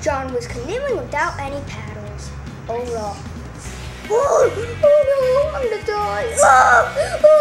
John was canoeing without any paddles. Oh no. Oh no, I'm gonna die.